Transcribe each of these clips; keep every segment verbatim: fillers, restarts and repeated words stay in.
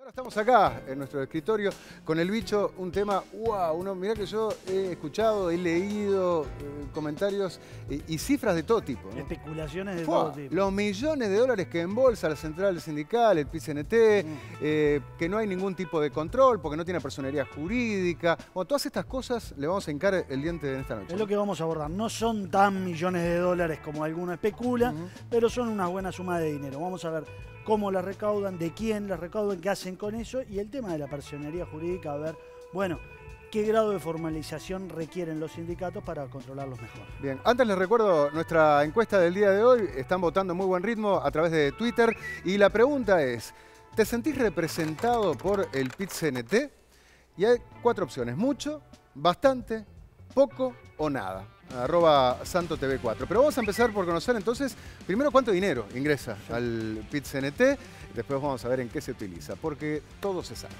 Estamos acá en nuestro escritorio con el bicho, un tema, wow, uno, mirá que yo he escuchado, he leído eh, comentarios y, y cifras de todo tipo, ¿no? Especulaciones de Fua, todo tipo. Los millones de dólares que embolsa la central sindical, el P I C N T, mm. eh, que no hay ningún tipo de control porque no tiene personería jurídica. Bueno, todas estas cosas le vamos a hincar el diente en esta noche. Es lo que vamos a abordar. No son tan millones de dólares como alguno especula, uh-huh. pero son una buena suma de dinero. Vamos a ver cómo las recaudan, de quién las recaudan, qué hacen con eso y el tema de la personería jurídica, a ver, bueno, qué grado de formalización requieren los sindicatos para controlarlos mejor. Bien, antes les recuerdo nuestra encuesta del día de hoy, están votando en muy buen ritmo a través de Twitter y la pregunta es, ¿te sentís representado por el P I C N T? Y hay cuatro opciones, mucho, bastante, poco o nada. Arroba Santo T V cuatro. Pero vamos a empezar por conocer entonces, primero cuánto dinero ingresa sí. al P I C N T, después vamos a ver en qué se utiliza, porque todo se sabe.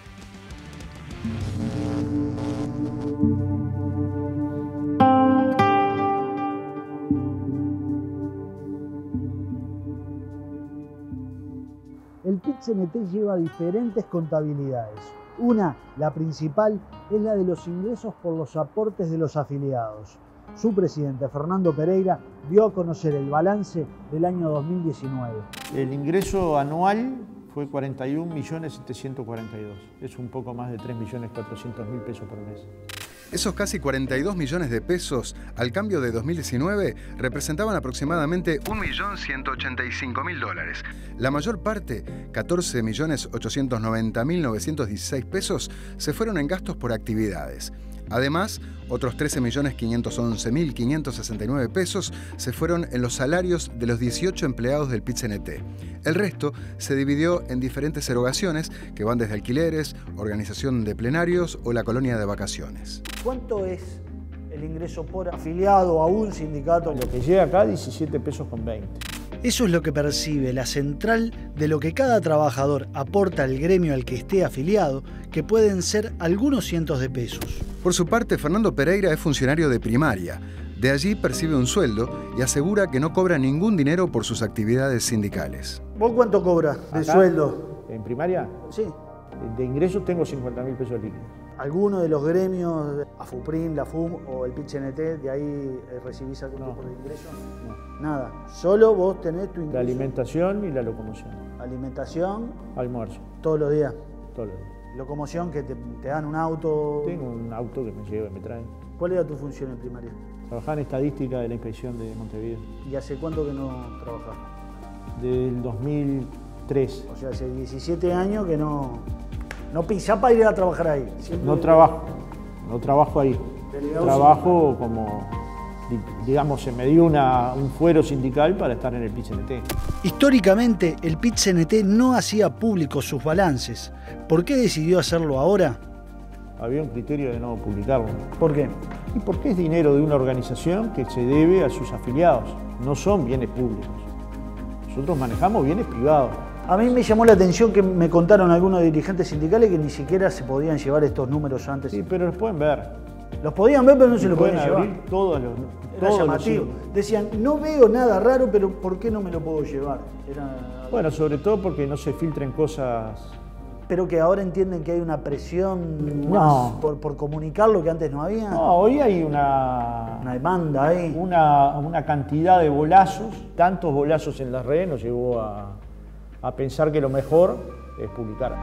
El P I C N T lleva diferentes contabilidades. Una, la principal, es la de los ingresos por los aportes de los afiliados. Su presidente, Fernando Pereira, dio a conocer el balance del año dos mil diecinueve. El ingreso anual fue cuarenta y un millones setecientos cuarenta y dos. Es un poco más de tres millones cuatrocientos mil pesos por mes. Esos casi cuarenta y dos millones de pesos al cambio de dos mil diecinueve representaban aproximadamente un millón ciento ochenta y cinco mil dólares. La mayor parte, catorce millones ochocientos noventa mil novecientos dieciséis pesos, se fueron en gastos por actividades. Además, otros trece millones quinientos once mil quinientos sesenta y nueve pesos se fueron en los salarios de los dieciocho empleados del P I C N T. El resto se dividió en diferentes erogaciones que van desde alquileres, organización de plenarios o la colonia de vacaciones. ¿Cuánto es el ingreso por afiliado a un sindicato? Lo que llega acá, diecisiete pesos con veinte. Eso es lo que percibe la central de lo que cada trabajador aporta al gremio al que esté afiliado, que pueden ser algunos cientos de pesos. Por su parte, Fernando Pereira es funcionario de primaria. De allí percibe un sueldo y asegura que no cobra ningún dinero por sus actividades sindicales. ¿Vos cuánto cobras de ¿Acá? Sueldo? ¿En primaria? Sí. De ingresos tengo cincuenta mil pesos líquidos. ¿Alguno de los gremios, AFUPRIN, la F U M o el P I C N T, de ahí recibís algún no. tipo de ingreso? No. Nada. Solo vos tenés tu ingreso. La alimentación y la locomoción. Alimentación. Almuerzo. Todos los días. Todos los días. Locomoción, que te, te dan un auto. Tengo un auto que me lleva y me trae. ¿Cuál era tu función en primaria? Trabajaba en estadística de la inspección de Montevideo. ¿Y hace cuánto que no trabajás? Del dos mil tres. O sea, hace diecisiete años que no, no pisás para ir a trabajar ahí. Siempre... No trabajo, no trabajo ahí. Trabajo sí. como, digamos, se me dio una, un fuero sindical para estar en el P I C N T. Históricamente, el P I C N T no hacía públicos sus balances. ¿Por qué decidió hacerlo ahora? Había un criterio de no publicarlo. ¿Por qué? Y porque es dinero de una organización que se debe a sus afiliados. No son bienes públicos. Nosotros manejamos bienes privados. A mí me llamó la atención que me contaron algunos dirigentes sindicales que ni siquiera se podían llevar estos números antes. Sí, pero los pueden ver. Los podían ver, pero no se los podían abrir llevar. Todos los, Era todos llamativo. Los... Decían, no veo nada raro, pero ¿por qué no me lo puedo llevar? Era... Bueno, sobre todo porque no se filtren cosas... Pero que ahora entienden que hay una presión no. más por, por comunicar lo que antes no había. No, hoy hay una... Una demanda ahí. Una, una cantidad de bolazos, tantos bolazos en las redes nos llevó a, a pensar que lo mejor es publicar.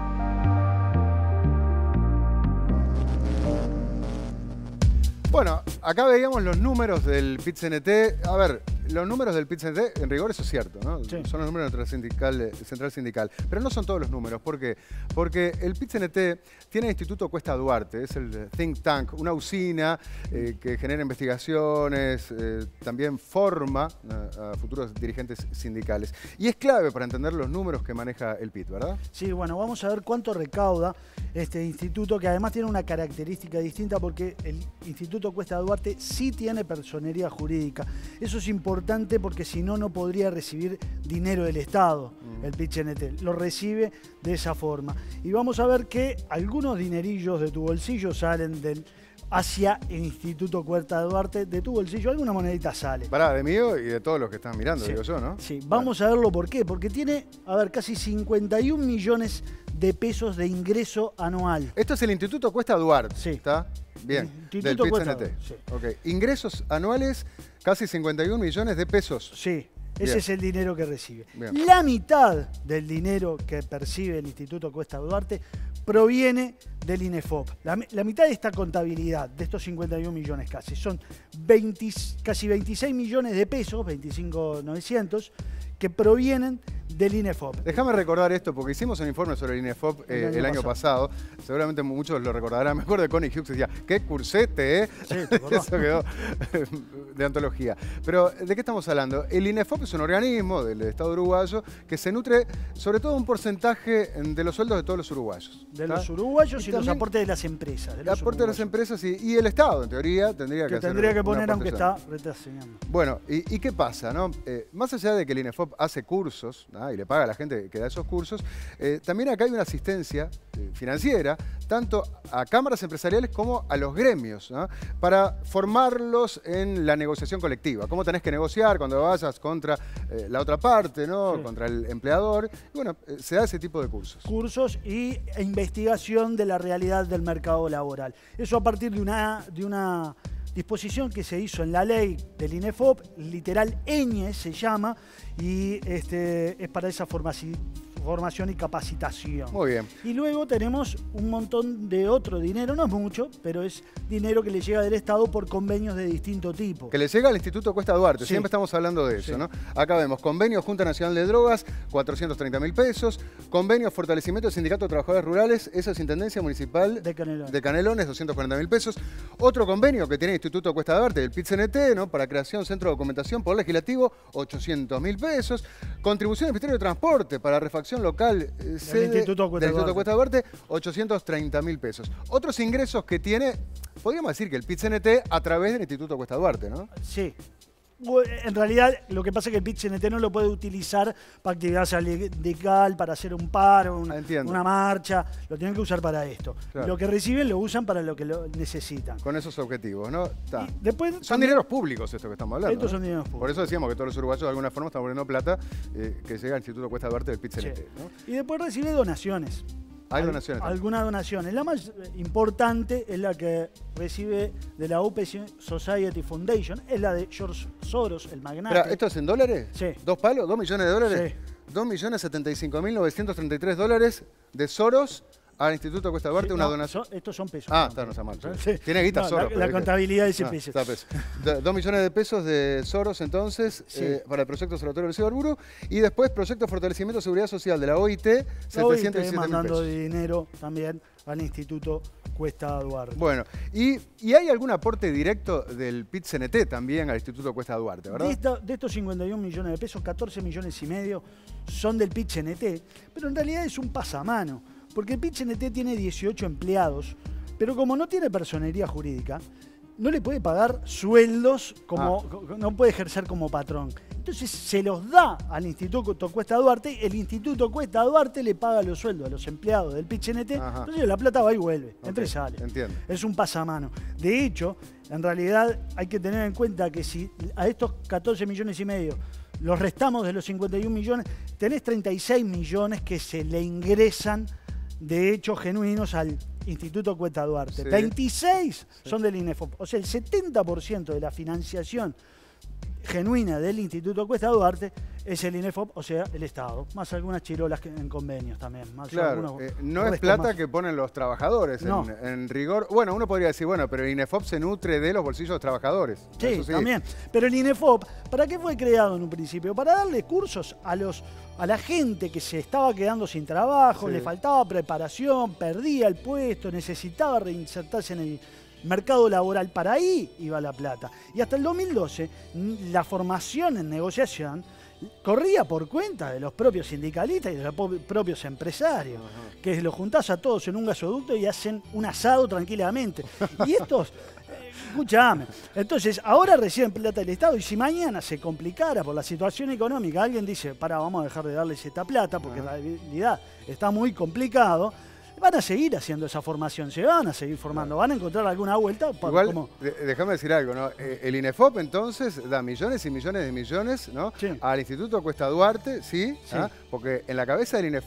Bueno, acá veíamos los números del P I C N T. A ver, los números del P I C N T, en rigor eso es cierto, ¿no? Sí. Son los números de nuestra sindical, central sindical. Pero no son todos los números. ¿Por qué? Porque el P I C N T tiene el Instituto Cuesta Duarte, es el think tank, una usina eh, que genera investigaciones, eh, también forma a, a futuros dirigentes sindicales. Y es clave para entender los números que maneja el P I T, ¿verdad? Sí, bueno, vamos a ver cuánto recauda este instituto, que además tiene una característica distinta porque el Instituto Cuesta Duarte sí tiene personería jurídica. Eso es importante porque si no, no podría recibir dinero del Estado, mm. el P I C N T. Lo recibe de esa forma. Y vamos a ver que algunos dinerillos de tu bolsillo salen del hacia el Instituto Cuesta Duarte, de tu bolsillo alguna monedita sale. Pará, de mío y de todos los que están mirando, sí. digo yo, ¿no? Sí, vamos bueno. a verlo por qué. Porque tiene, a ver, casi cincuenta y un millones de pesos de ingreso anual. Esto es el Instituto Cuesta Duarte, Sí. ¿está? Bien, Instituto del P I T Cuesta C N T. Duarte, sí. Ok. Ingresos anuales, casi cincuenta y un millones de pesos. Sí, ese Bien. es el dinero que recibe. Bien. La mitad del dinero que percibe el Instituto Cuesta Duarte proviene del INEFOP. La, la mitad de esta contabilidad, de estos cincuenta y un millones casi, son veinte, casi veintiséis millones de pesos, veinticinco mil novecientos, que provienen del INEFOP. Déjame recordar esto, porque hicimos un informe sobre el INEFOP eh, El año el año pasado. Seguramente muchos lo recordarán. Me acuerdo de Connie Hughes que decía, qué cursete, ¿eh? Sí, ¿te acordás? Eso quedó de antología. Pero, ¿de qué estamos hablando? El INEFOP es un organismo del Estado uruguayo que se nutre sobre todo un porcentaje de los sueldos de todos los uruguayos. De ¿está? los uruguayos y, Y los también aportes de las empresas. De El los aporte de las uruguayos. empresas y, y el Estado, en teoría, tendría que, Que hacer tendría que un poner, aunque aporte está retrasando. Bueno, ¿y, y qué pasa? ¿No? Eh, más allá de que el INEFOP hace cursos, ¿no? y le paga a la gente que da esos cursos, eh, también acá hay una asistencia eh, financiera, tanto a cámaras empresariales como a los gremios, ¿no? para formarlos en la negociación colectiva. Cómo tenés que negociar cuando vayas contra eh, la otra parte, ¿no? Sí. contra el empleador. Y bueno, eh, se da ese tipo de cursos. Cursos y e investigación de la realidad del mercado laboral. Eso a partir de una, de una disposición que se hizo en la ley del INEFOP, literal Eñe se llama, y este, es para esa formación. formación y capacitación. Muy bien. Y luego tenemos un montón de otro dinero, no es mucho, pero es dinero que le llega del Estado por convenios de distinto tipo. Que le llega al Instituto Cuesta Duarte, Sí. siempre estamos hablando de eso, Sí. ¿no? Acá vemos convenio Junta Nacional de Drogas, cuatrocientos treinta mil pesos, convenio Fortalecimiento del Sindicato de Trabajadores Rurales, esa es Intendencia Municipal De Canelones. de Canelones, doscientos cuarenta mil pesos. Otro convenio que tiene el Instituto Cuesta Duarte, el P I T C N T, ¿no? Para creación Centro de Documentación Poder Legislativo, ochocientos mil pesos. Contribución del Ministerio de Transporte para refacción local, eh, sede Instituto Cuesta del Instituto Duarte. Cuesta Duarte, ochocientos treinta mil pesos. Otros ingresos que tiene, podríamos decir que el P I T C N T a través del Instituto Cuesta Duarte, ¿no? Sí. En realidad, lo que pasa es que el P I T C N T no lo puede utilizar para actividad sindical, para hacer un paro, una, Entiendo. una marcha. Lo tienen que usar para esto. Claro. Lo que reciben lo usan para lo que lo necesitan. Con esos objetivos, ¿no? Está. Y después Son también- dineros públicos estos que estamos hablando. Estos ¿no? son dineros públicos. Por eso decíamos que todos los uruguayos de alguna forma están poniendo plata eh, que llega al Instituto Cuesta Duarte del P I T C N T, Sí. ¿no? Y después recibe donaciones. Hay Al- donaciones también. Algunas donaciones. La más importante es la que recibe de la Open Society Foundation, es la de George Soros, el magnate. Espera, ¿esto es en dólares? Sí. ¿Dos palos? ¿Dos millones de dólares? Sí. Dos millones setenta y cinco mil novecientos treinta y tres dólares de Soros al Instituto Cuesta Duarte, Sí, una no, donación. son- estos son pesos. Ah, no, está, no está mal. Sí. Tiene guita No, Soros. La, pero la hay que- contabilidad dice Ah, pesos. está peso. Do- Dos millones de pesos de Soros, entonces, Sí. eh, para el proyecto Observatorio del Cibarburo. Y después, proyecto Fortalecimiento de Seguridad Social de la O I T, Hoy setecientos estoy diecisiete mil mandando pesos. dinero también al Instituto Cuesta Duarte. Bueno, y, y hay algún aporte directo del P I T C N T también al Instituto Cuesta Duarte, ¿verdad? De, esta- de estos cincuenta y un millones de pesos, catorce millones y medio son del P I T C N T, pero en realidad es un pasamano, porque el P I T C N T tiene dieciocho empleados, pero como no tiene personería jurídica, no le puede pagar sueldos, como, Ah. co- no puede ejercer como patrón. Entonces se los da al Instituto Cuesta Duarte, el Instituto Cuesta Duarte le paga los sueldos a los empleados del P I T C N T, Ajá. entonces la plata va y vuelve, Ok, entra y sale. entiendo. Es un pasamano. De hecho, en realidad hay que tener en cuenta que si a estos catorce millones y medio los restamos de los cincuenta y un millones, tenés treinta y seis millones que se le ingresan de hechos genuinos al Instituto Cuesta Duarte. Sí. veintiséis son del INEFOP. O sea, el setenta por ciento de la financiación genuina del Instituto Cuesta Duarte es el INEFOP, o sea, el Estado. Más algunas chirolas que en convenios también. Más Claro, algunos eh, no es restos plata más. que ponen los trabajadores en, No. en rigor. Bueno, uno podría decir, bueno, pero el INEFOP se nutre de los bolsillos de los trabajadores. Sí, Eso también. Pero el INEFOP, ¿para qué fue creado en un principio? Para darle cursos a los a la gente que se estaba quedando sin trabajo, Sí. le faltaba preparación, perdía el puesto, necesitaba reinsertarse en el mercado laboral. Para ahí iba la plata. Y hasta el dos mil doce, n- la formación en negociación corría por cuenta de los propios sindicalistas y de los po- propios empresarios, que los juntás a todos en un gasoducto y hacen un asado tranquilamente. Y estos, eh, escuchame, entonces ahora reciben plata del Estado y si mañana se complicara por la situación económica, alguien dice, para, vamos a dejar de darles esta plata porque en realidad está muy complicado, van a seguir haciendo esa formación, se van a seguir formando, van a encontrar alguna vuelta para Igual, como... de- déjame decir algo, ¿no? Eh, El INEFOP entonces da millones y millones de millones, ¿no? Sí. Al Instituto Cuesta Duarte, ¿sí? Sí. ¿Ah? Porque en la cabeza del INEFOP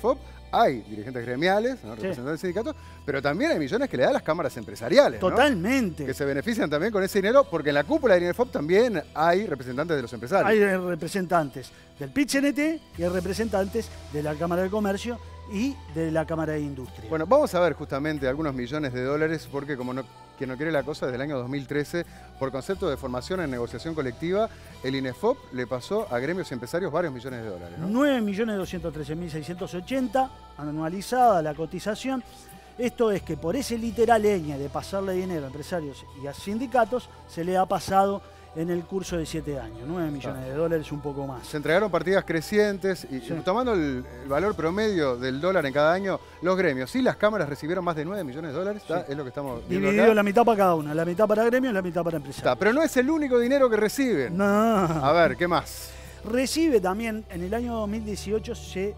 hay dirigentes gremiales, ¿no? Representantes sí. de sindicatos, pero también hay millones que le dan las cámaras empresariales. Totalmente. ¿No? Que se benefician también con ese dinero, porque en la cúpula del INEFOP también hay representantes de los empresarios. Hay representantes del P I T C N T y hay representantes de la Cámara de Comercio y de la Cámara de Industria. Bueno, vamos a ver justamente algunos millones de dólares, porque como no, quien no quiere la cosa, desde el año dos mil trece, por concepto de formación en negociación colectiva, el INEFOP le pasó a gremios y empresarios varios millones de dólares, ¿no? nueve millones doscientos trece mil seiscientos ochenta anualizada la cotización. Esto es que por ese literal leña de pasarle dinero a empresarios y a sindicatos, se le ha pasado en el curso de siete años, nueve millones de dólares, un poco más. Se entregaron partidas crecientes y sí. tomando el, el valor promedio del dólar en cada año, los gremios y las cámaras recibieron más de nueve millones de dólares, sí. es lo que estamos viendo dividido acá. la mitad para cada una, la mitad para gremios y la mitad para empresarios. Está, pero no es el único dinero que reciben. No. A ver, ¿qué más? Recibe también, en el año dos mil dieciocho se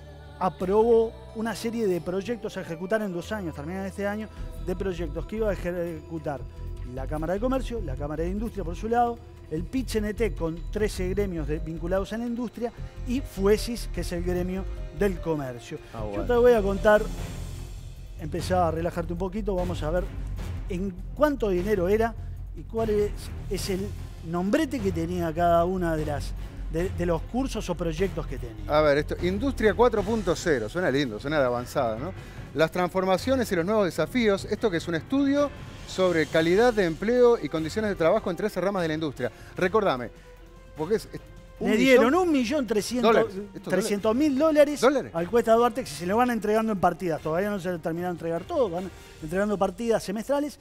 aprobó una serie de proyectos a ejecutar en dos años, terminan este año, de proyectos que iba a ejecutar la Cámara de Comercio, la Cámara de Industria por su lado, el P I T C N T con trece gremios de, vinculados a la industria y FUESIS, que es el gremio del comercio. Ah, bueno. Yo te voy a contar, empezá a relajarte un poquito, vamos a ver en cuánto dinero era y cuál es, es el nombrete que tenía cada una de las de, de los cursos o proyectos que tenía. A ver, esto, Industria cuatro punto cero, suena lindo, suena de avanzada, ¿no? Las transformaciones y los nuevos desafíos, esto que es un estudio sobre calidad de empleo y condiciones de trabajo en trece ramas de la industria. Recordame, porque es... Le dieron un millón trescientos mil dólares al Cuesta Duarte, que se lo van entregando en partidas. Todavía no se le terminaron de entregar todo, van entregando partidas semestrales.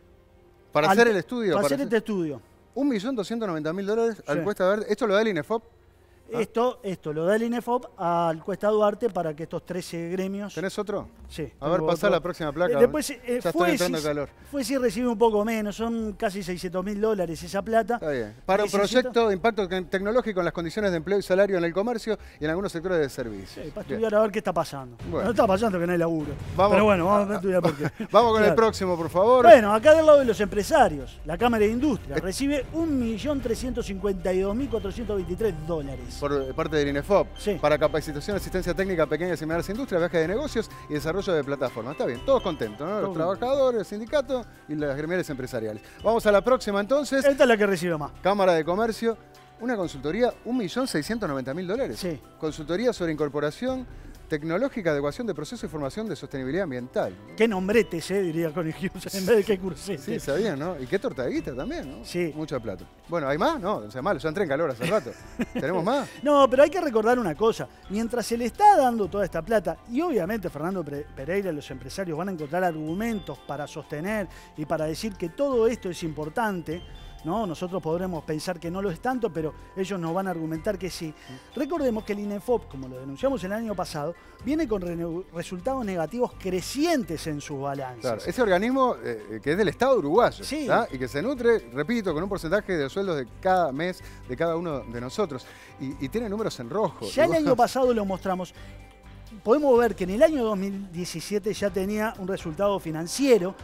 Para al, hacer el estudio. Para, para hacer hacer este estudio. un millón doscientos noventa mil dólares al sí. Cuesta Duarte. ¿Esto lo da el INEFOP? ¿Ah? Esto, esto lo da el INEFOP al Cuesta Duarte para que estos trece gremios... ¿Tenés otro? Sí. A ver, pasá la próxima placa. Eh, después, eh, ya fue, estoy entrando si, calor. Fue si recibe un poco menos, son casi seiscientos mil dólares esa plata. Está bien. Para un proyecto de impacto tecnológico en las condiciones de empleo y salario en el comercio y en algunos sectores de servicios. Sí, para estudiar bien. A ver qué está pasando. Bueno. No está pasando que no hay laburo. Vamos, Pero bueno, vamos a estudiar por qué. Vamos con claro. el próximo, por favor. Bueno, acá del lado de los empresarios, la Cámara de Industria es... recibe un millón trescientos cincuenta y dos mil cuatrocientos veintitrés dólares. Por parte del INEFOP. Sí. Para capacitación, asistencia técnica a pequeñas y medianas industrias, viaje de negocios y desarrollo de plataformas. Está bien, todos contentos, ¿no? Los Todo trabajadores, el sindicato y las gremiales empresariales. Vamos a la próxima entonces. Esta es la que recibe más. Cámara de Comercio, una consultoría, un millón seiscientos noventa mil dólares. Sí. Consultoría sobre incorporación tecnológica, adecuación de proceso y formación de sostenibilidad ambiental. Qué nombretes, eh, diría Conejillo, en vez de qué cursete. Sí, sabían, ¿no? Y qué torta de guita también, ¿no? Sí. Mucha plata. Bueno, ¿hay más? No, o sea, malo, ya entré en calor hace rato. ¿Tenemos más? No, pero hay que recordar una cosa. Mientras se le está dando toda esta plata, y obviamente Fernando Pereira y los empresarios van a encontrar argumentos para sostener y para decir que todo esto es importante, ¿no? Nosotros podremos pensar que no lo es tanto, pero ellos nos van a argumentar que sí. Recordemos que el INEFOP, como lo denunciamos el año pasado, viene con re resultados negativos crecientes en sus balances. Claro, ese organismo eh, que es del Estado uruguayo, sí. y que se nutre, repito, con un porcentaje de los sueldos de cada mes de cada uno de nosotros. Y, y tiene números en rojo. Ya el año pasado lo mostramos. Podemos ver que en el año dos mil diecisiete ya tenía un resultado financiero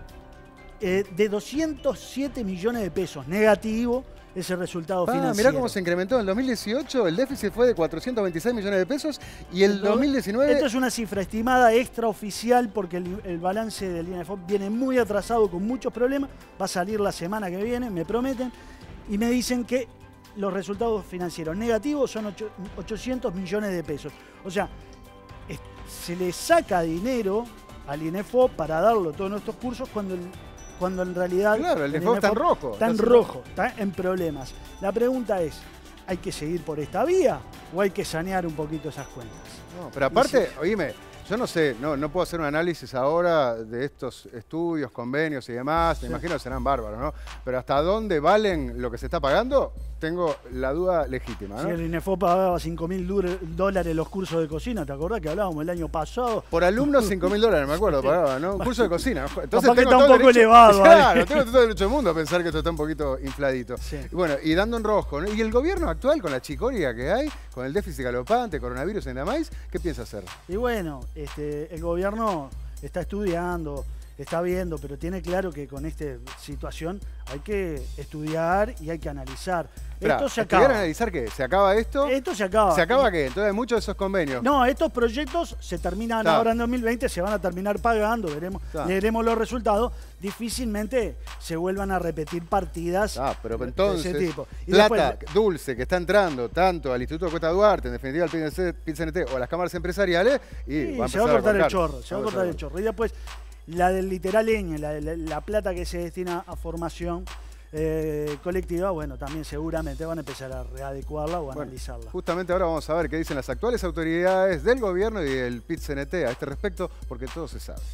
Eh, de doscientos siete millones de pesos, negativo ese resultado ah, financiero. Mirá cómo se incrementó. En el dos mil dieciocho el déficit fue de cuatrocientos veintiséis millones de pesos y el Entonces, dos mil diecinueve... Esto es una cifra estimada extraoficial porque el, el balance del INEFOP viene muy atrasado con muchos problemas. Va a salir la semana que viene, me prometen, y me dicen que los resultados financieros negativos son ochocientos millones de pesos. O sea, es, se le saca dinero al INEFOP para darlo a todos nuestros cursos cuando el cuando en realidad claro, el, el INEFOP está en rojo. Está en rojo, está en problemas. La pregunta es, ¿hay que seguir por esta vía o hay que sanear un poquito esas cuentas? No, pero aparte, si... oíme, yo no sé, no, no puedo hacer un análisis ahora de estos estudios, convenios y demás, me sí. imagino que serán bárbaros, ¿no? Pero ¿hasta dónde valen lo que se está pagando? Tengo la duda legítima, ¿no? Si el INEFOP pagaba cinco mil dólares los cursos de cocina, ¿te acordás que hablábamos el año pasado? Por alumno cinco mil dólares, me acuerdo, pagaba, ¿no? Un curso de cocina. Entonces tengo que está un poco derecho, elevado. Claro, tengo todo el derecho del mundo a pensar que esto está un poquito infladito. Sí. Y bueno, y dando en rojo, ¿no? Y el gobierno actual, con la chicoria que hay, con el déficit galopante, coronavirus en la maíz, ¿qué piensa hacer? Y bueno, este, el gobierno está estudiando está viendo, pero tiene claro que con esta situación hay que estudiar y hay que analizar. Esperá, esto se ¿estudiar, acaba. analizar qué? ¿Se acaba esto? Esto se acaba. ¿Se acaba qué? Entonces hay muchos de esos convenios. No, estos proyectos se terminan Está. ahora en dos mil veinte, se van a terminar pagando, veremos, Está. leeremos los resultados. Difícilmente se vuelvan a repetir partidas Ah, pero de entonces, ese tipo. Y plata después, dulce que está entrando tanto al Instituto Cuesta Duarte, en definitiva al P I C N T o a las cámaras empresariales, y sí, va a se va a empezar cortar el cortar. chorro, se va a cortar el chorro. Y después, la del litoraleño, la, la, la plata que se destina a formación eh, colectiva, bueno, también seguramente van a empezar a readecuarla o a Bueno, analizarla. justamente ahora vamos a ver qué dicen las actuales autoridades del gobierno y del P I C N T a este respecto, porque todo se sabe.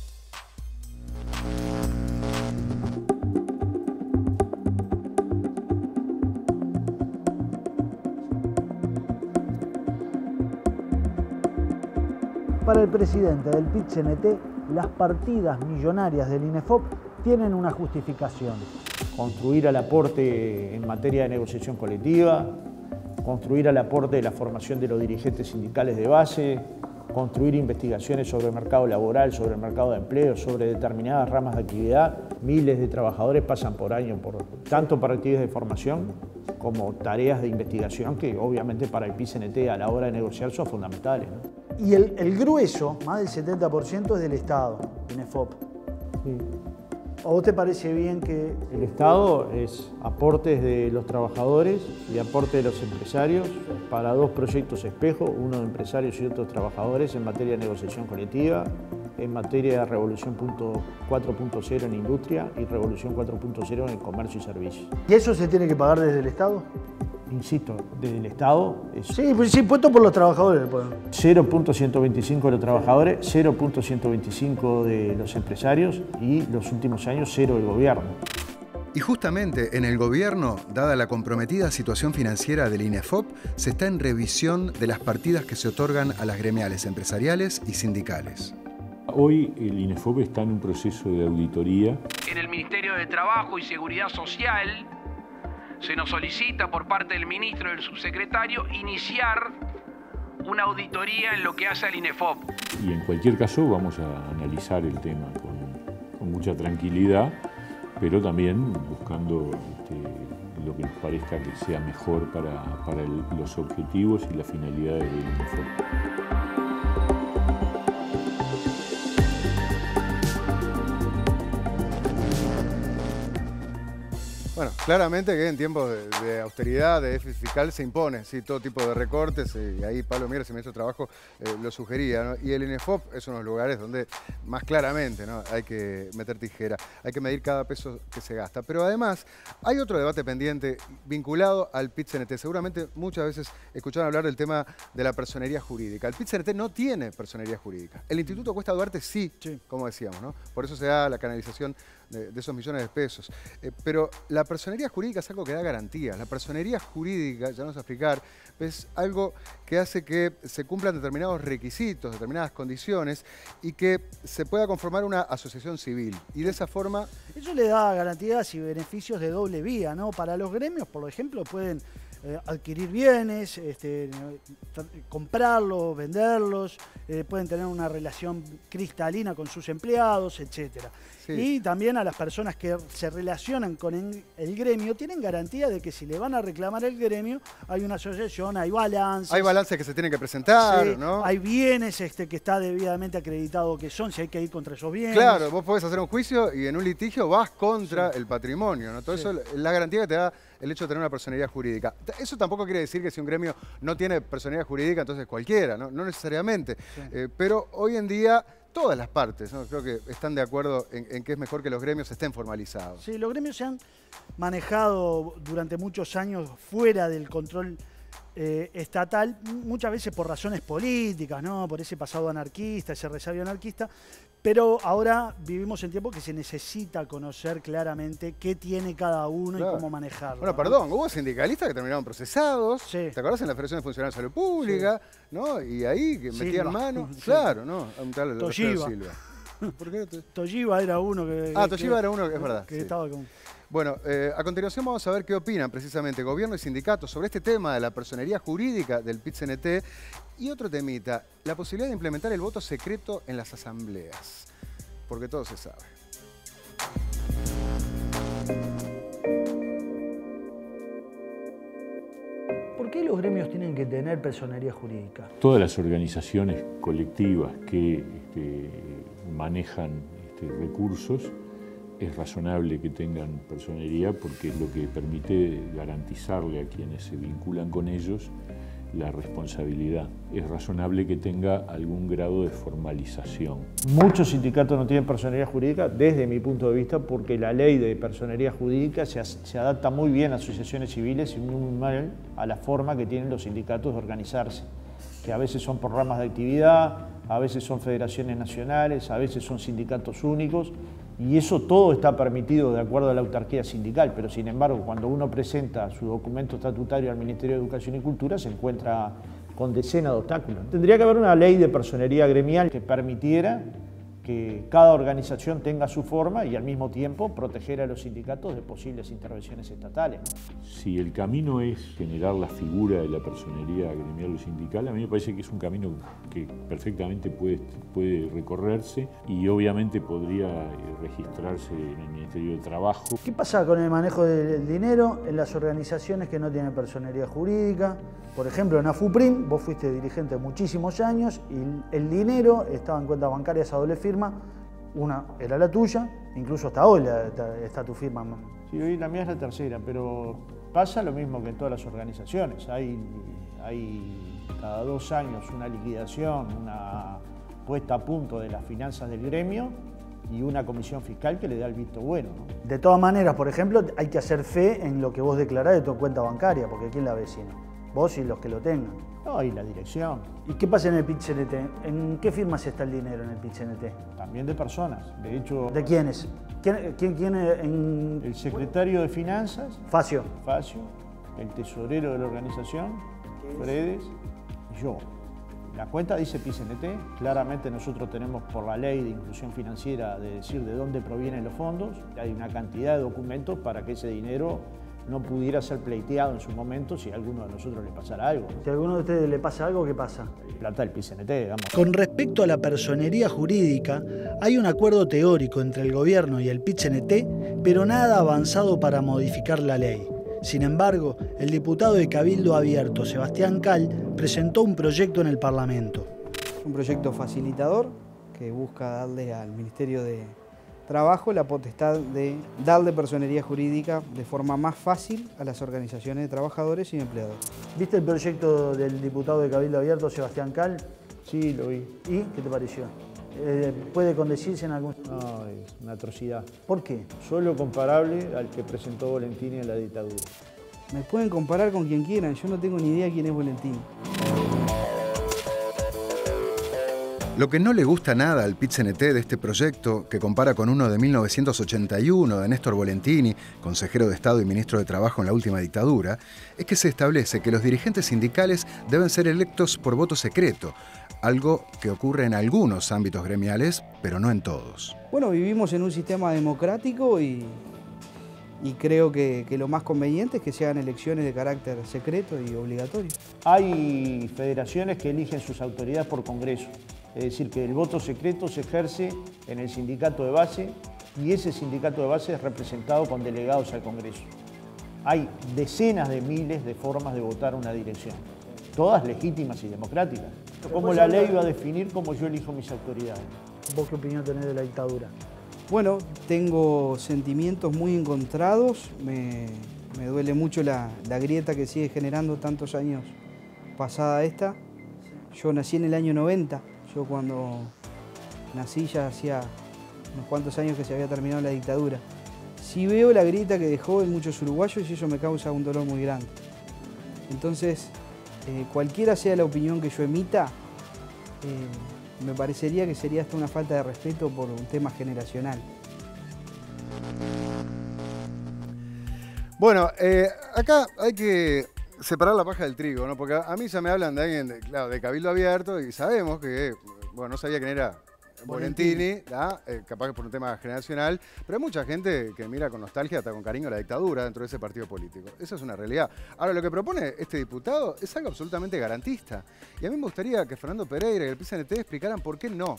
Para el presidente del P I C N T, las partidas millonarias del INEFOP tienen una justificación. Construir al aporte en materia de negociación colectiva, construir al aporte de la formación de los dirigentes sindicales de base, construir investigaciones sobre el mercado laboral, sobre el mercado de empleo, sobre determinadas ramas de actividad. Miles de trabajadores pasan por año, por, tanto para actividades de formación como tareas de investigación que obviamente para el P I C N T a la hora de negociar son fundamentales, ¿no? Y el, el grueso, más del setenta por ciento, es del Estado, INEFOP. Sí. ¿A vos te parece bien que El Estado es aportes de los trabajadores y aportes de los empresarios para dos proyectos espejo, uno de empresarios y otro de trabajadores en materia de negociación colectiva, en materia de Revolución cuatro punto cero en industria y Revolución cuatro punto cero en comercio y servicios? ¿Y eso se tiene que pagar desde el Estado? Insisto, desde el Estado es Sí, pues sí, puesto por los trabajadores. Pues. cero punto ciento veinticinco de los trabajadores, cero punto ciento veinticinco de los empresarios y los últimos años cero del gobierno. Y justamente en el gobierno, dada la comprometida situación financiera del INEFOP, se está en revisión de las partidas que se otorgan a las gremiales empresariales y sindicales. Hoy el INEFOP está en un proceso de auditoría. En el Ministerio de Trabajo y Seguridad Social se nos solicita por parte del ministro y del subsecretario iniciar una auditoría en lo que hace al INEFOP. Y en cualquier caso vamos a analizar el tema con, con mucha tranquilidad, pero también buscando este, lo que nos parezca que sea mejor para, para el, los objetivos y las finalidades del INEFOP. Bueno, claramente que en tiempos de, de austeridad, de déficit fiscal, se impone ¿sí? todo tipo de recortes, eh, y ahí Pablo Mieres, el ministro de Trabajo, eh, lo sugería, ¿no? Y el INEFOP es uno de los lugares donde más claramente, ¿no? hay que meter tijera, hay que medir cada peso que se gasta. Pero además, hay otro debate pendiente vinculado al P I C N T. Seguramente muchas veces escucharon hablar del tema de la personería jurídica. El P I C N T no tiene personería jurídica. El Instituto Cuesta Duarte sí, sí. como decíamos, ¿no? Por eso se da la canalización de, de esos millones de pesos. Eh, pero la personería jurídica es algo que da garantías. La personería jurídica, ya vamos a explicar, es algo que hace que se cumplan determinados requisitos, determinadas condiciones y que se pueda conformar una asociación civil. Y de esa forma... Eso le da garantías y beneficios de doble vía, ¿no? Para los gremios, por ejemplo, pueden eh, adquirir bienes, este, comprarlos, venderlos, eh, pueden tener una relación cristalina con sus empleados, etcétera. Sí. Y también a las personas que se relacionan con el, el gremio tienen garantía de que si le van a reclamar el gremio, hay una asociación, hay balances. Hay balances que se tienen que presentar, sí, ¿no? Hay bienes este, que está debidamente acreditado que son, si hay que ir contra esos bienes. Claro, vos podés hacer un juicio y en un litigio vas contra sí. el patrimonio, ¿no? Todo sí. eso, la garantía que te da el hecho de tener una personería jurídica. Eso tampoco quiere decir que si un gremio no tiene personería jurídica, entonces cualquiera, no, no necesariamente. Sí. Eh, pero hoy en día todas las partes, ¿no? creo que están de acuerdo en, en que es mejor que los gremios estén formalizados. Sí, los gremios se han manejado durante muchos años fuera del control eh, estatal, muchas veces por razones políticas, ¿no? Por ese pasado anarquista, ese resabio anarquista, pero ahora vivimos en tiempos que se necesita conocer claramente qué tiene cada uno claro. y cómo manejarlo. Bueno, ¿no? perdón, hubo sindicalistas que terminaron procesados, sí. ¿te acordás en la Federación de Funcionarios de Salud Pública? Sí. ¿no? Y ahí que metían Silva. mano, sí. claro, ¿no? A un tal Toshiba. Silva. ¿Por qué no te... Toshiba era uno que... Ah, que, Toshiba era uno que es verdad. Que sí. estaba con... Bueno, eh, a continuación vamos a ver qué opinan precisamente gobierno y sindicatos sobre este tema de la personería jurídica del P I C N T y otro temita, la posibilidad de implementar el voto secreto en las asambleas, porque todo se sabe. ¿Por qué los gremios tienen que tener personería jurídica? Todas las organizaciones colectivas que este, manejan este, recursos, es razonable que tengan personería porque es lo que permite garantizarle a quienes se vinculan con ellos la responsabilidad. Es razonable que tenga algún grado de formalización. Muchos sindicatos no tienen personería jurídica desde mi punto de vista porque la ley de personería jurídica se, se adapta muy bien a asociaciones civiles y muy mal a la forma que tienen los sindicatos de organizarse, que a veces son por ramas de actividad, a veces son federaciones nacionales, a veces son sindicatos únicos, y eso todo está permitido de acuerdo a la autarquía sindical, pero sin embargo cuando uno presenta su documento estatutario al Ministerio de Educación y Cultura se encuentra con decenas de obstáculos. Tendría que haber una ley de personería gremial que permitiera que cada organización tenga su forma y al mismo tiempo proteger a los sindicatos de posibles intervenciones estatales, ¿no? Si el camino es generar la figura de la personería gremial o sindical, a mí me parece que es un camino que perfectamente puede, puede recorrerse y obviamente podría registrarse en el Ministerio de Trabajo. ¿Qué pasa con el manejo del dinero en las organizaciones que no tienen personería jurídica? Por ejemplo, en AFUPRIM, vos fuiste dirigente muchísimos años y el dinero estaba en cuentas bancarias a doble firma, una era la tuya, incluso hasta hoy la, está tu firma. Sí, hoy la mía es la tercera, pero pasa lo mismo que en todas las organizaciones. Hay, hay cada dos años una liquidación, una puesta a punto de las finanzas del gremio y una comisión fiscal que le da el visto bueno, ¿no? De todas maneras, por ejemplo, hay que hacer fe en lo que vos declarás de tu cuenta bancaria, porque ¿quién la vecina? Vos y los que lo tengan. No, y la dirección. ¿Y qué pasa en el P I T C N T? ¿En qué firmas está el dinero en el P I T C N T? También de personas. De hecho... ¿De quiénes? ¿Quién, quién, quién en... El secretario de Finanzas. Facio. Facio. El tesorero de la organización, Fredes, y yo. La cuenta dice P I C N T. Claramente nosotros tenemos por la ley de inclusión financiera de decir de dónde provienen los fondos. Hay una cantidad de documentos para que ese dinero no pudiera ser pleiteado en su momento si a alguno de nosotros le pasara algo. Si a alguno de ustedes le pasa algo, ¿qué pasa? Plata del P I C N T, digamos. Con respecto a la personería jurídica, hay un acuerdo teórico entre el gobierno y el P I C N T, pero nada avanzado para modificar la ley. Sin embargo, el diputado de Cabildo Abierto, Sebastián Cal, presentó un proyecto en el Parlamento. Un proyecto facilitador que busca darle al Ministerio de Trabajo la potestad de darle personería jurídica de forma más fácil a las organizaciones de trabajadores y empleadores. ¿Viste el proyecto del diputado de Cabildo Abierto, Sebastián Cal? Sí, lo vi. ¿Y qué te pareció? Eh, ¿Puede condecirse en algún...? No, es una atrocidad. ¿Por qué? Solo comparable al que presentó Volentini en la dictadura. Me pueden comparar con quien quieran, yo no tengo ni idea quién es Volentini. Lo que no le gusta nada al P I T C N T de este proyecto, que compara con uno de mil novecientos ochenta y uno de Néstor Volentini, consejero de Estado y ministro de Trabajo en la última dictadura, es que se establece que los dirigentes sindicales deben ser electos por voto secreto, algo que ocurre en algunos ámbitos gremiales, pero no en todos. Bueno, vivimos en un sistema democrático y, y creo que, que lo más conveniente es que se hagan elecciones de carácter secreto y obligatorio. Hay federaciones que eligen sus autoridades por congreso. Es decir, que el voto secreto se ejerce en el sindicato de base y ese sindicato de base es representado con delegados al Congreso. Hay decenas de miles de formas de votar una dirección, todas legítimas y democráticas. ¿Cómo la ley va a definir cómo yo elijo mis autoridades? ¿Vos qué opinión tenés de la dictadura? Bueno, tengo sentimientos muy encontrados, me, me duele mucho la, la grieta que sigue generando tantos años pasada esta. Yo nací en el año noventa. Yo cuando nací ya hacía unos cuantos años que se había terminado la dictadura. Sí veo la grieta que dejó en muchos uruguayos y eso me causa un dolor muy grande. Entonces, eh, cualquiera sea la opinión que yo emita, eh, me parecería que sería hasta una falta de respeto por un tema generacional. Bueno, eh, acá hay que separar la paja del trigo, ¿no? Porque a mí ya me hablan de alguien, de, claro, de Cabildo Abierto y sabemos que, bueno, no sabía quién era Volentini, eh, capaz que por un tema generacional, pero hay mucha gente que mira con nostalgia, hasta con cariño, la dictadura dentro de ese partido político. Esa es una realidad. Ahora, lo que propone este diputado es algo absolutamente garantista. Y a mí me gustaría que Fernando Pereira y el P C N T explicaran por qué no.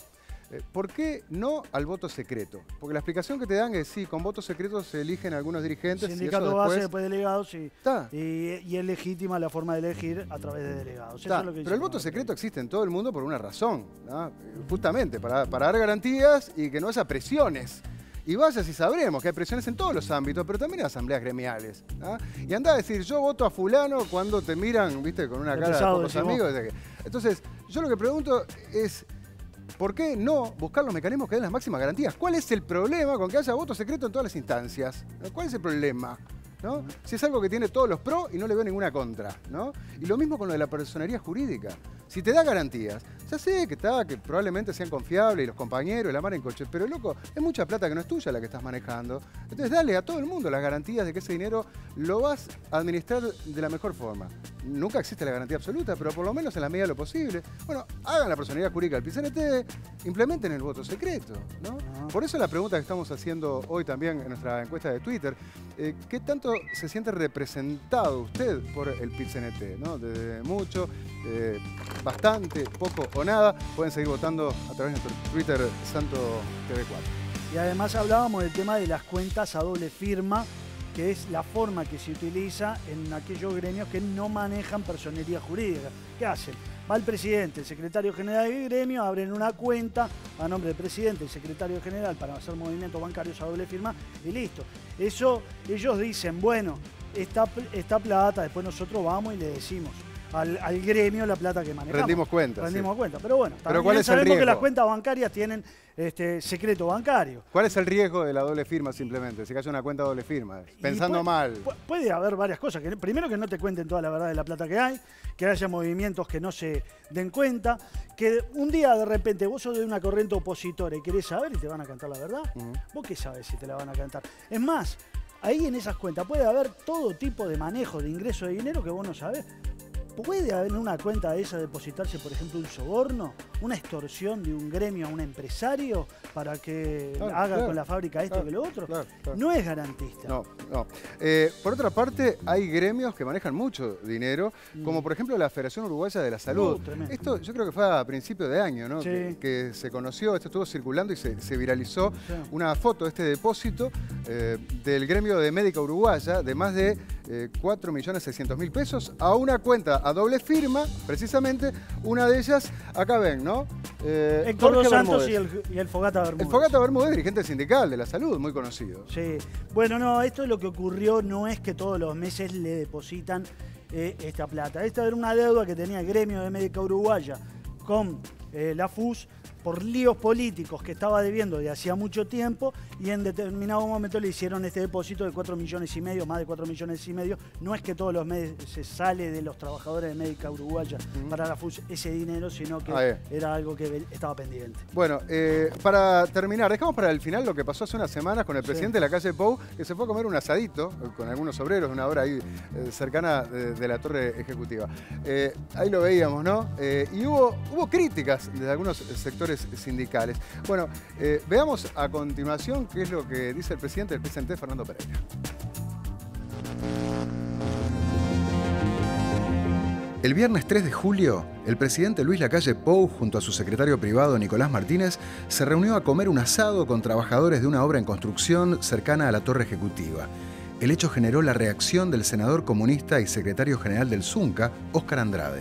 Eh, ¿Por qué no al voto secreto? Porque la explicación que te dan es sí, con voto secreto se eligen algunos dirigentes. Sindicato y eso base, después... después delegados, y, Está. y, y es legítima la forma de elegir a través de delegados. Eso Está. es lo que Pero el dice voto Manuel secreto Pereira. existe en todo el mundo por una razón, ¿no? Justamente para, para dar garantías y que no haya presiones. Y vaya si sabremos que hay presiones en todos los ámbitos, pero también en asambleas gremiales. ¿Ah? Y anda a decir, yo voto a fulano cuando te miran, viste, con una Qué cara de pesado, pocos decís vos. amigos. Entonces, yo lo que pregunto es, ¿por qué no buscar los mecanismos que den las máximas garantías? ¿Cuál es el problema con que haya voto secreto en todas las instancias? ¿Cuál es el problema? ¿No? Si es algo que tiene todos los pros y no le veo ninguna contra, ¿no? Y lo mismo con lo de la personería jurídica. Si te da garantías, ya sé que está, que probablemente sean confiables y los compañeros, la mar en coche, pero loco, es mucha plata que no es tuya la que estás manejando. Entonces dale a todo el mundo las garantías de que ese dinero lo vas a administrar de la mejor forma. Nunca existe la garantía absoluta, pero por lo menos en la medida de lo posible. Bueno, hagan la personería jurídica del P C N T, implementen el voto secreto, ¿no? Ah. Por eso la pregunta que estamos haciendo hoy también en nuestra encuesta de Twitter, eh, ¿qué tanto se siente representado usted por el P C N T? ¿No? Desde mucho, eh, bastante, poco o nada. Pueden seguir votando a través de nuestro Twitter Santo T V cuatro. Y además hablábamos del tema de las cuentas a doble firma, que es la forma que se utiliza en aquellos gremios que no manejan personería jurídica. ¿Qué hacen? Va el presidente, el secretario general del gremio, abren una cuenta a nombre del presidente y secretario general para hacer movimientos bancarios a doble firma y listo. Eso, ellos dicen, bueno, esta, esta plata, después nosotros vamos y le decimos al, al gremio la plata que manejamos. Rendimos cuenta. Rendimos Sí. cuenta, pero bueno, Pero también ¿cuál es el sabemos que riesgo? las cuentas bancarias tienen este, secreto bancario. ¿Cuál es el riesgo de la doble firma simplemente? Si que haya una cuenta doble firma, pensando puede, mal. Puede haber varias cosas. Que, primero que no te cuenten toda la verdad de la plata que hay, que haya movimientos que no se den cuenta, que un día de repente vos sos de una corriente opositora y querés saber y te van a cantar la verdad. Uh-huh. ¿Vos qué sabés si te la van a cantar? Es más, ahí en esas cuentas puede haber todo tipo de manejo de ingreso de dinero que vos no sabés. ¿Puede haber en una cuenta de esa depositarse, por ejemplo, un soborno, una extorsión de un gremio a un empresario para que Claro, haga claro, con la fábrica esto claro, que lo otro? claro, claro. No es garantista. No, no. Eh, por otra parte, hay gremios que manejan mucho dinero, Mm. como por ejemplo la Federación Uruguaya de la Salud. Uh, tremendo. Esto yo creo que fue a principio de año, ¿no? Sí. Que, que se conoció, esto estuvo circulando y se, se viralizó Sí. una foto de este depósito eh, del gremio de Médica Uruguaya de más de eh, cuatro millones seiscientos mil pesos a una cuenta a doble firma, precisamente, una de ellas, acá ven, ¿no? Eh, Héctor Jorge Dos Santos Bermúdez. y el, y el Fogata Bermúdez. El Fogata Bermúdez, dirigente sindical de la salud, muy conocido. Sí. Bueno, no, esto es lo que ocurrió, no es que todos los meses le depositan eh, esta plata. Esta era una deuda que tenía el gremio de Médica Uruguaya con eh, la F U S por líos políticos que estaba debiendo de hacía mucho tiempo y en determinado momento le hicieron este depósito de cuatro millones y medio, más de cuatro millones y medio. No es que todos los meses se sale de los trabajadores de Médica Uruguaya uh-huh. para la F U S ese dinero, sino que ah, eh. era algo que estaba pendiente. Bueno, eh, para terminar, dejamos para el final lo que pasó hace unas semanas con el presidente sí. de la calle Pou, que se fue a comer un asadito con algunos obreros, una hora ahí eh, cercana de, de la torre ejecutiva. Eh, ahí lo veíamos, ¿no? Eh, y hubo, hubo críticas de algunos sectores sindicales. Bueno, eh, veamos a continuación qué es lo que dice el presidente del P C N T, Fernando Pereira. El viernes tres de julio, el presidente Luis Lacalle Pou, junto a su secretario privado Nicolás Martínez, se reunió a comer un asado con trabajadores de una obra en construcción cercana a la torre ejecutiva. El hecho generó la reacción del senador comunista y secretario general del Zunca, Óscar Andrade.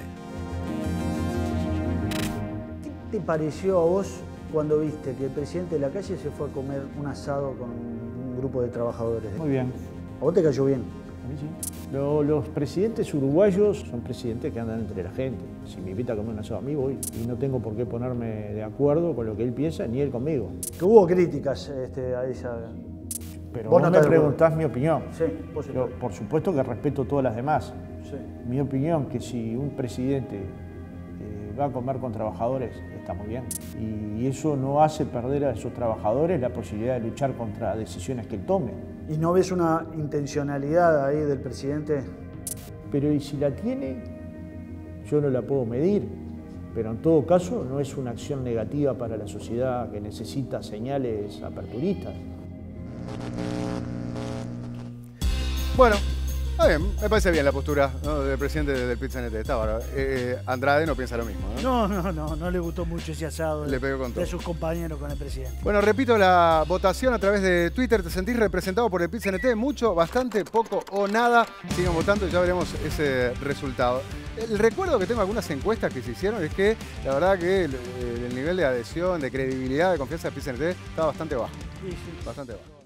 ¿Qué te pareció a vos cuando viste que el presidente de la calle se fue a comer un asado con un grupo de trabajadores? Muy bien. ¿A vos te cayó bien? A mí sí. Lo, los presidentes uruguayos son presidentes que andan entre la gente. Si me invita a comer un asado a mí, voy. Y no tengo por qué ponerme de acuerdo con lo que él piensa, ni él conmigo. Que hubo críticas este, a esa... Pero vos, vos no me preguntás mi opinión. Sí, vos Yo, por supuesto que respeto todas las demás. Sí. Mi opinión que si un presidente eh, va a comer con trabajadores, está muy bien. Y eso no hace perder a esos trabajadores la posibilidad de luchar contra decisiones que él tome. ¿Y no ves una intencionalidad ahí del presidente? Pero y si la tiene, yo no la puedo medir. Pero en todo caso no es una acción negativa para la sociedad que necesita señales aperturistas. Bueno, Está bien, me parece bien la postura, ¿no?, del presidente del Pit-C N T. Está bárbaro. Eh, Andrade no piensa lo mismo, ¿no? No, no, no, no le gustó mucho ese asado Le pegó con de, todo. de sus compañeros con el presidente. Bueno, repito la votación a través de Twitter. ¿Te sentís representado por el Pit-C N T? ¿Mucho, bastante, poco o nada? Sigan votando y ya veremos ese resultado. El recuerdo que tengo de algunas encuestas que se hicieron es que la verdad que el, el nivel de adhesión, de credibilidad, de confianza del Pit-C N T está bastante bajo. Sí, sí. Bastante bajo.